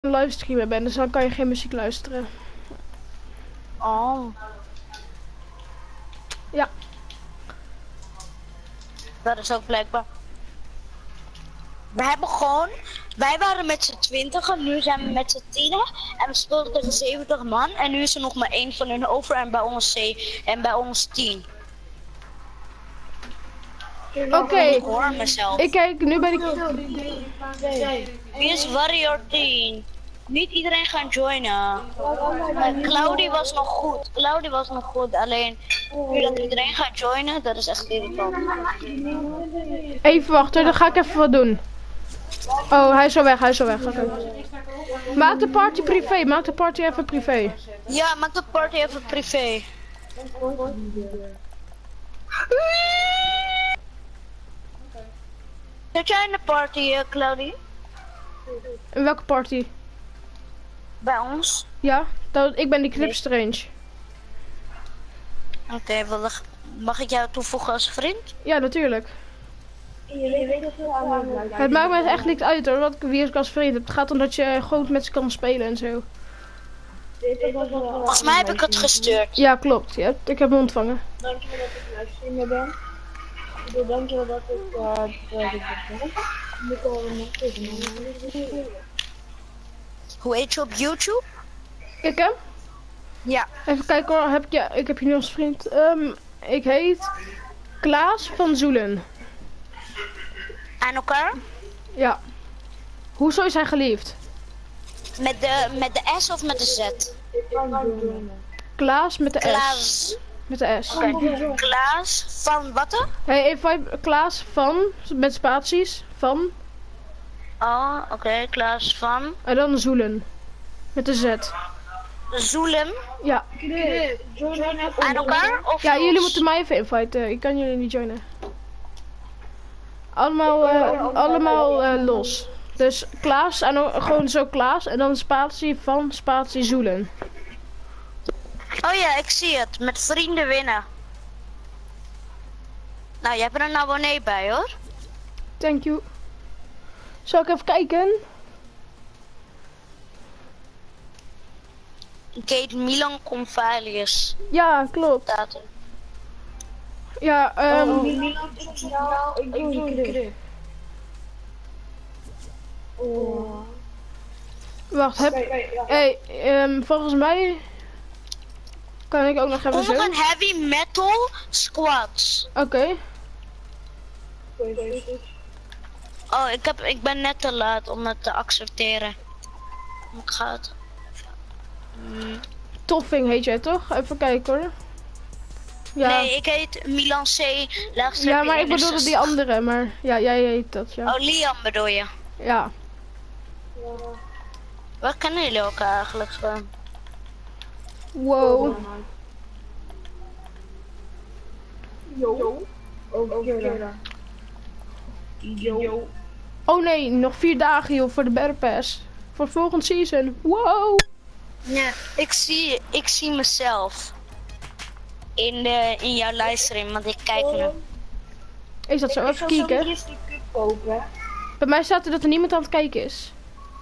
een livestreamer bent, dus dan kan je geen muziek luisteren. Oh. Ja. Dat is ook blijkbaar. We hebben gewoon, wij waren met z'n 20 nu zijn we met z'n 10 en we speelden tegen 70 man en nu is er nog maar één van hun over en bij ons 10. Oké. Ik hoor mezelf. Ik kijk, nu ben ik... Wie is Warrior 10? Niet iedereen gaan joinen. Claudie was nog goed. Claudie was nog goed. Alleen nu dat iedereen gaat joinen, dat is echt irritant. Even wachten, dan ga ik even wat doen. Oh, hij is al weg, Oké. Maak de party privé, maak de party even privé. Ja, maak de party even privé. Zit jij in de party, Claudie? In welke party? Bij ons? Ja, ik ben die Clipstrange. Oké, mag ik jou toevoegen als vriend? Ja, natuurlijk. Het maakt me echt niks uit hoor, wie ik als vriend heb. Het gaat om dat je goed met ze kan spelen en zo. Volgens mij heb ik het gestuurd. Ja, klopt. Ja, ik heb hem ontvangen. Dankjewel dat ik livestreamer ben. Dankjewel dat ik Hoe heet je op YouTube? Ik hè? Ja. Even kijken hoor, ik heb hier nu als vriend. Ik heet Klaas van Zoelen. Aan elkaar? Ja. Hoezo is hij geliefd? Met de S of met de Z? Klaas met de S. Klaas. Met de S. Okay. Klaas van wat? Hey, even Klaas van, met spaties, van. Oh, oké, Klaas van. En dan Zoelen. Met de Z. Zoelen. Ja. Aan elkaar? Of Ja, los? jullie moeten mij even inviten. Ik kan jullie niet joinen. Allemaal los. Dus Klaas, en gewoon zo Klaas. En dan spatie van, spatie Zoelen. Oh ja, ik zie het. Met vrienden winnen. Nou, je hebt er een abonnee bij hoor. Thank you. Zal ik even kijken? Gate Milan Convalius. Ja, klopt. Staat er. Ja, ik doe een krip. Wacht, hey, volgens mij kan ik ook nog even Kom zo. nog een heavy metal squads. Oké. Oh, ik ben net te laat om het te accepteren. Ik ga het. Toffing heet jij toch? Even kijken hoor. Ja. Nee, ik heet Milan C. Ja, maar ik bedoelde die andere, maar ja, jij heet dat, ja. Oh, Liam bedoel je? Ja. Waar kennen jullie elkaar eigenlijk van? Wow. Oh nee, nog 4 dagen joh voor de Battle Pass. Voor volgend season. Wow. Ja, ik zie mezelf in jouw livestream, want ik kijk nu. Is dat zo? Even kijken. Bij mij staat er dat er niemand aan het kijken is.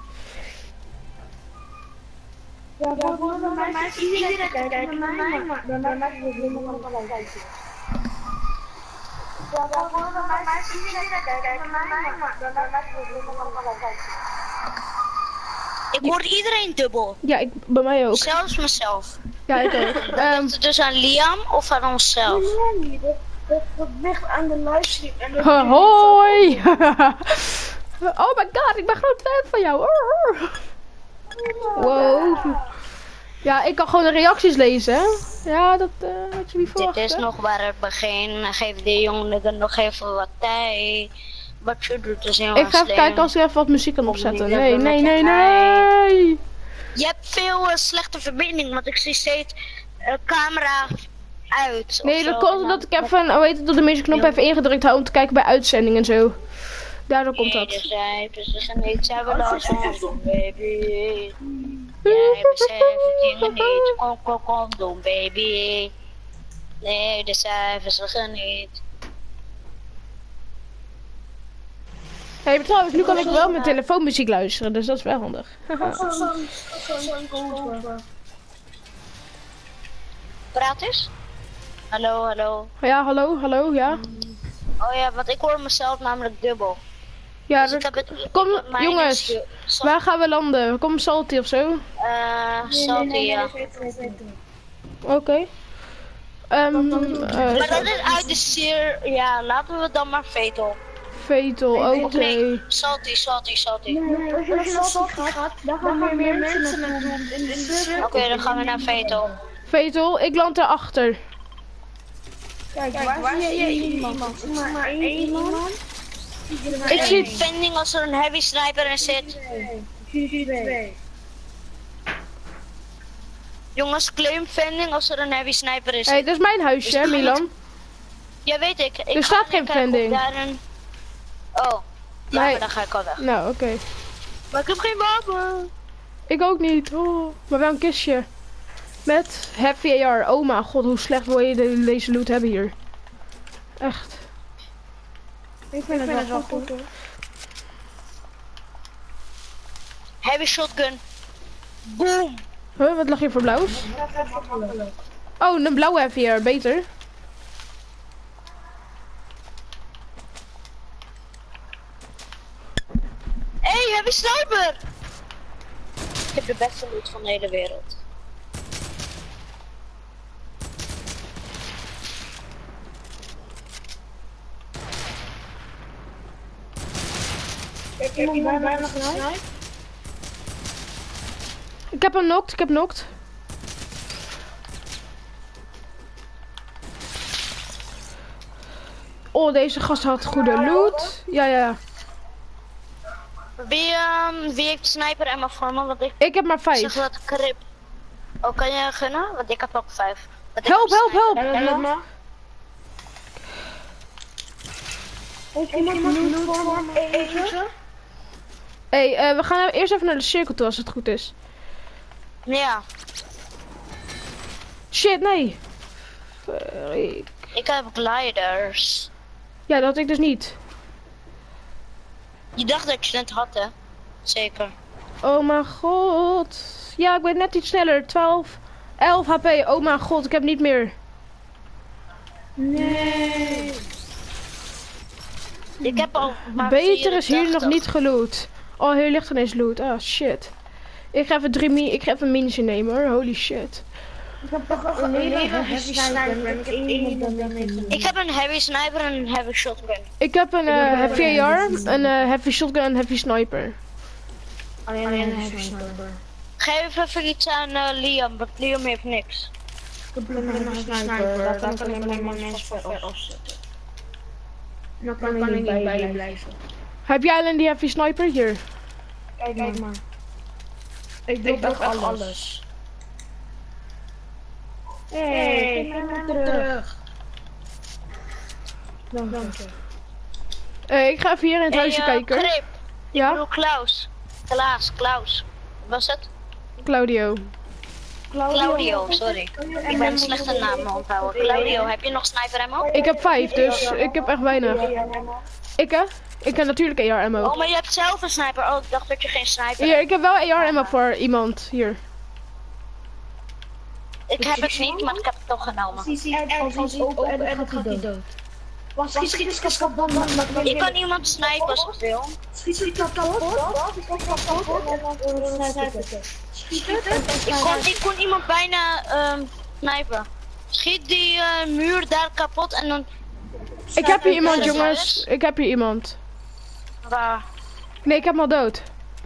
Ja, bij mij is iedereen kijken, bij mij is het helemaal van kijken. Ja, bij mij is iedereen kijken, bij mij is het helemaal van kijken. Ik hoor iedereen dubbel. Ja, bij mij ook. Zelfs mezelf. Ja, ik ook. Ligt het dus aan Liam of aan onszelf? Nee, dat ligt aan de livestream. En Hoi! Oh my god, ik ben groot fan van jou. Wow. Ja, ik kan gewoon de reacties lezen, hè? Ja, dat had je niet verwacht. Dit is nog waar het begin. Geef de jongen nog even wat tijd. Wat je doet is heel Ik ga even kijken als ik even wat muziek kan opzetten. Nee. Je hebt veel slechte verbinding, want ik zie steeds camera uit. Nee, dat komt omdat ik even, hoe heet het, door de muzieknop even ingedrukt hou om te kijken bij uitzending en zo. Daardoor komt dat. De cijfers zijn niet, zijn we last van, baby. Jij beseft dingen niet, kom, doen, baby. Nee, de cijfers gaan niet. Hey, maar trouwens, nu kan ik wel mijn telefoonmuziek luisteren, dus dat is wel handig. Praat eens. Hallo, hallo. Ja, hallo, ja. Oh ja, want ik hoor mezelf namelijk dubbel. Ja, Dus ik heb het, kom, mijn jongens, waar gaan we landen? Kom Salty of zo? Salty, ja. Oké. Maar dat is uit de zeer, ja, laten we dan maar Vetel. Vetel, oké. Nee, Salty. Nee, als je naar stad gaat, dan gaan meer mensen naartoe. Oké, dan gaan we naar Vetel. Vetel, ik land daarachter. Kijk, waar zie je iemand? Maar één iemand. Ik zie Vending als er een heavy sniper in zit. Ik zie twee. Jongens, claim vending als er een heavy sniper is. Hey, dat is mijn huisje, hè, Milan. Ja, weet ik. Er staat geen vending. Oh, ja, Nee. maar dan ga ik al weg. Nou, oké. Maar ik heb geen wapen. Ik ook niet. Oh, maar wel een kistje. Met Heavy AR. Oh mijn god, hoe slecht wil je deze loot hebben hier. Echt. Ik vind het wel goed hoor. Heavy shotgun. Boom. Huh, wat lag hier voor blauws? Oh, een blauwe Heavy AR, beter. Hey, heavy sniper. Ik heb de beste loot van de hele wereld. Heb je iemand bijna gesniped? Ik heb hem knocked, ik heb knocked. Oh, deze gast had goede loot. Ja. Wie heeft de sniper en mijn voor me? Want Ik heb maar zeg 5. dat krip. Oh, kan je gunnen? Want ik heb ook 5. Help. Help me. Heeft iemand loot voor me eten? Hey, we gaan eerst even naar de cirkel toe als het goed is. Ja, Shit, nee. ik heb gliders. Ja, dat had ik dus niet. Je dacht dat je het had, hè? Zeker. Oh mijn god. Ja, ik ben net iets sneller. 11 HP. Oh mijn god, ik heb niet meer. Nee. Ik heb al maar Beter is hier 84. nog niet geloot. Oh, hier ligt ineens loot. Ah, shit. Ik ga even minisje nemen hoor. Holy shit. Ik heb toch een hele heavy sniper en ik heb iemand daarmee. Ik heb een heavy sniper en een heavy shotgun. Ik heb een heavy AR, een heavy shotgun en een heavy sniper. Alleen een heavy sniper. Geef even iets aan Liam, want Liam heeft niks. Ik heb een heavy sniper, daar kan ik alleen maar mensen ver afzetten. Dan kan ik niet bij je blijven. Heb jij alleen die heavy sniper hier? Kijk maar. Ik doe echt alles. Hey, ik ben terug. Dank je. Ik ga even hier in het huisje kijken. Krip, ik Ja, bedoel Klaus. Klaus. Was het? Claudio. Claudio, sorry. Ik ben een slechte naam onthouden. Claudio, heb je nog sniper ammo? Ik heb 5, dus ik heb echt weinig. Ik hè? Ik heb natuurlijk AR ammo. Oh, maar je hebt zelf een sniper. Oh, ik dacht dat je geen sniper Hier, ik heb wel AR ammo voor iemand. Hier. Ik heb het niet, maar ik heb het toch genomen. Als hij open en dan gaat hij dood. Schiet eens kapot dan. Je kan iemand snipen als je wil. Schiet kapot. Ik kon iemand bijna snipen. Schiet die muur daar kapot en dan... Ik heb hier iemand, jongens. Ik heb hier iemand. Waar? Nee, ik heb hem al dood.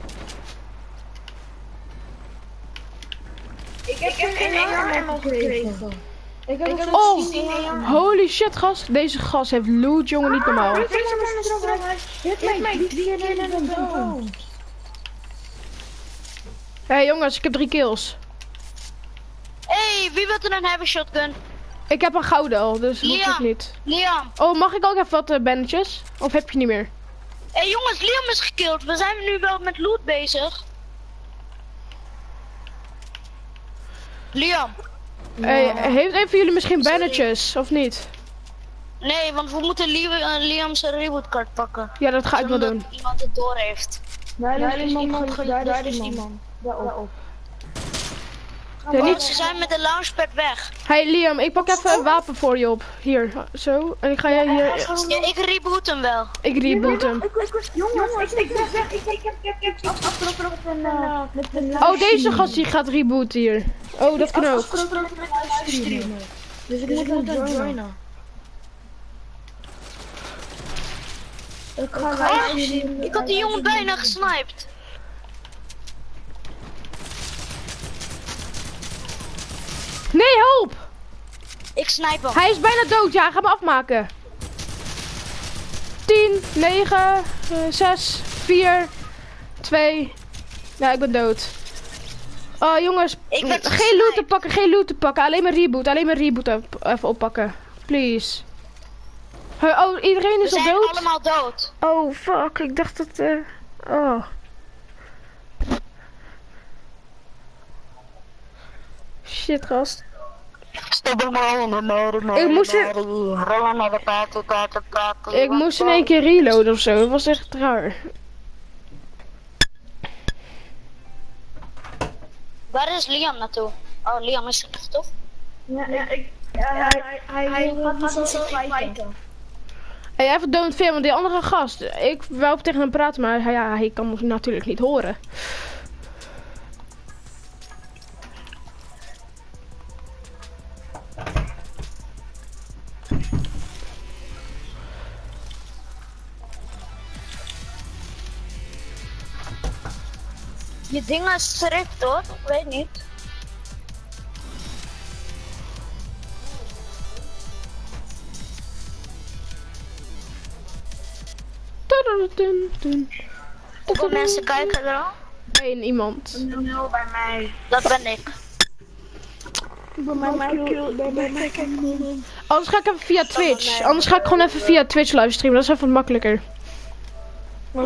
Ik heb geen ammo gekregen. Oh, holy shit, gast. Deze gast heeft loot, jongen, niet normaal. Hey jongens, ik heb 3 kills. Hey, wie wil er een heavy shotgun? Ik heb een gouden al, dus hoeft het Liam. niet. Liam. Oh, mag ik ook even wat bandjes? Of heb je niet meer? Hey jongens, Liam is gekilld. We zijn nu wel met loot bezig. Liam. Hey, heeft een van jullie misschien bandetjes, of niet? Nee, want we moeten Liam zijn rebootkaart pakken. Ja, dat ga ik wel Zonder doen. dat iemand het door heeft. Daar is iemand. Daar is iemand. Daarop. Ja, Oh, niet... ze zijn met de launchpad weg. Hey Liam, ik pak even een wapen voor je op. Hier, zo. En ik ga jij hier... Ja, ik reboot hem wel. Ik reboot hem. Jongens, ik ben weg. Ik heb afgelopen met een Oh, deze gast die gaat rebooten hier. Oh, dat kan ook. afgelopen met een livestreamen. Dus ik moet hem joinen. Ik ga Ik had die jongen bijna gesniped. Nee, help! Ik snipe hem. Hij is bijna dood. Ja, ga me afmaken. 10, 9, 6, 4, 2. Ja, ik ben dood. Oh jongens, Ik werd geen loot te pakken, geen loot te pakken. Alleen maar reboot even oppakken. Please. Oh, iedereen We is al zijn dood? allemaal dood. Oh, fuck. Ik dacht dat... Oh. Shit, gast. Ik moest in één keer reloaden of zo. Dat was echt raar. Waar is Liam naartoe? Oh, Liam is er toch? Ja, hij gaat niet zo fighten. Hey, even don't fear, want die andere gast. Ik wou tegen hem praten, maar ja, hij kan ons natuurlijk niet horen. Je ding is strikt hoor, ik weet niet. Hoeveel mensen kijken er al? Eén iemand. Nul bij mij. Dat ben ik. Bij mij. Anders ga ik even via Twitch. Anders ga ik gewoon even via Twitch livestreamen. Dat is even makkelijker.